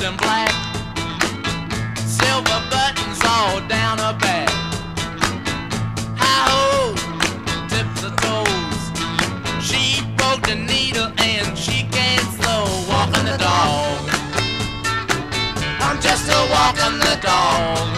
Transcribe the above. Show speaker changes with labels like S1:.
S1: and black, silver buttons all down her back. Hi-ho, tips her toes. She broke the needle and she can't slow walking the dog. I'm just a walking the dog.